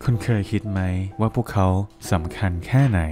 คุณเคยคิดไหมว่าพวกเขาสำคัญแค่ไหน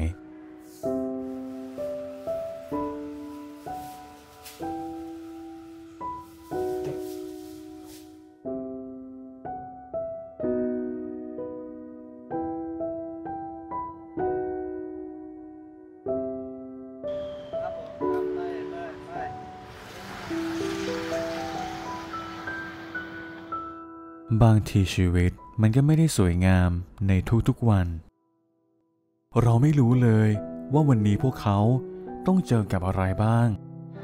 บางทีชีวิตมันก็ไม่ได้สวยงามในทุกๆวันเราไม่รู้เลยว่าวันนี้พวกเขาต้องเจอกับอะไรบ้าง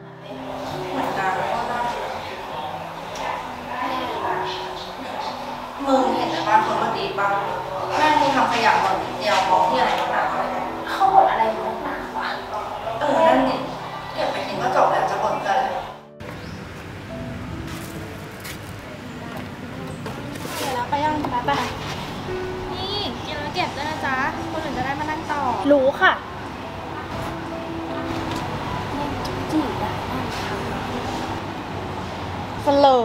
มึงเห็นในบ้านคนเมื่อกี้ป่ะแม่ที่ทำขยะหมดเดียวมองที่อะไรต่างๆเขาบ่นอะไรอยู่ต่างๆวะนั่นนี่เก็บไปทิ้งก็จบแล้วจะบ่นกันเลยเดี๋ยวแล้วไปยังไปนี่กินแล้วเก็บด้วยนะจ๊ะคนอื่นจะได้มานั่งต่อรู้ค่ะจีบได้เสลอ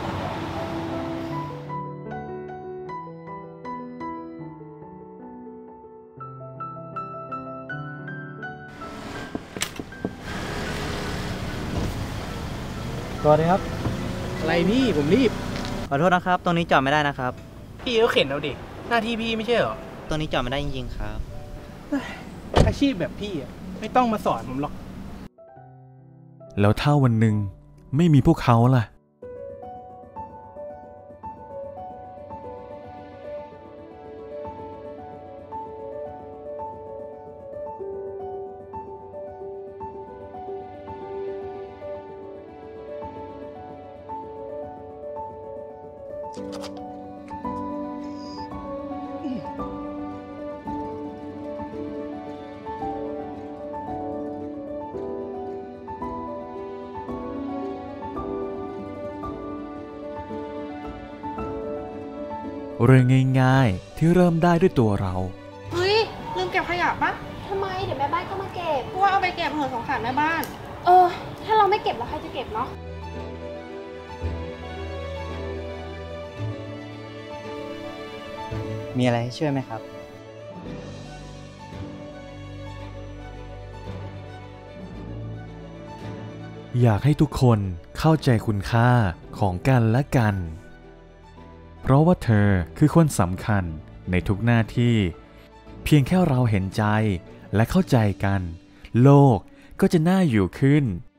ก่อนเลยครับอะไรพี่ผมรีบขอโทษนะครับตรงนี้จอดไม่ได้นะครับพี่ก็เข็นเอาดิหน้าที่พี่ไม่ใช่เหรอตรงนี้จอดไม่ได้จริงๆครับอาชีพแบบพี่ไม่ต้องมาสอนผมหรอกแล้วถ้าวันหนึ่งไม่มีพวกเขาล่ะเรื่องง่ายๆที่เริ่มได้ด้วยตัวเราเฮ้ยลืมเก็บขยะปะทำไมเดี๋ยวแม่บ้านก็มาเก็บเพราะว่าเอาไปเก็บเหอะสงสารแม่บ้านถ้าเราไม่เก็บแล้วใครจะเก็บเนาะมีอะไรให้ช่วยไหมครับอยากให้ทุกคนเข้าใจคุณค่าของกันและกันเพราะว่าเธอคือคนสำคัญในทุกหน้าที่เพียงแค่เราเห็นใจและเข้าใจกันโลกก็จะน่าอยู่ขึ้น